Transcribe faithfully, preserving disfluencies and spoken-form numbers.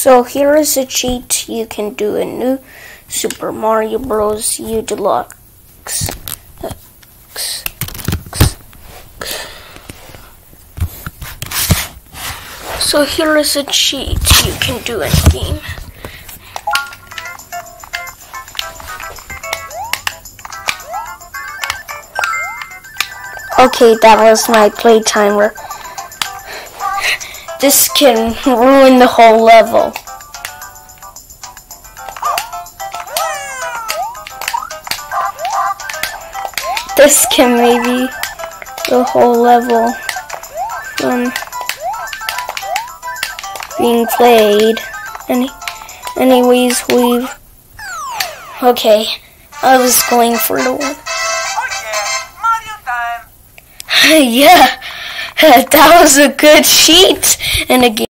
So here is a cheat you can do in new Super Mario Bros. U Deluxe. So here is a cheat you can do in the game. Okay, that was my play timer. This can ruin the whole level. This can maybe the whole level from being played. Any, anyways, we've... Okay, I was going for the one. Yeah, that was a good cheat in a game.